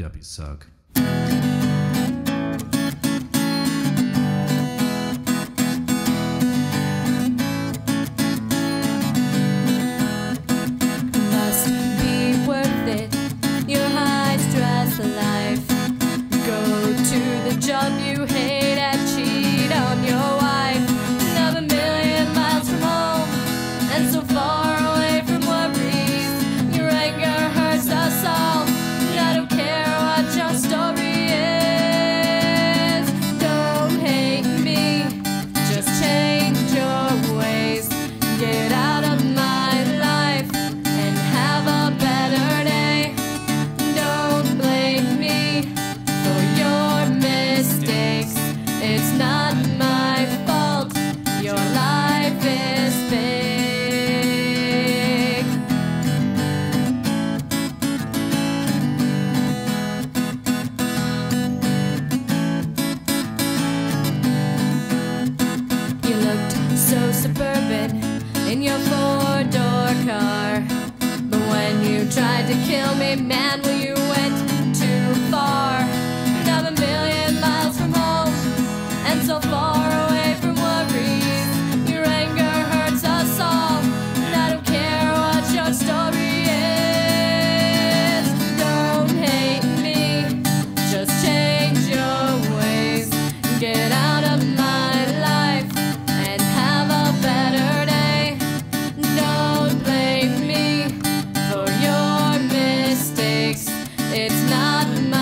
Yuppies suck. Must be worth it, your high stress life. Go to the job you hate and cheat on your wife. Another million miles from home and so far away from worries. Your anger hurts us all, and I don't care what your story is. Don't hate me, just change your ways. Get out of my life and have a better day. Don't blame me for your mistakes. It's not my fault. Your life is big. You looked so suburban in your four-door car, but when you tried to kill me, man, well, you went too far. Another million miles from home and so far away from worries. Your anger hurts us all, and I don't care what your story is. Don't hate me, just change your ways. Get out of my life and have a better day. Don't blame me for your mistakes. It's not my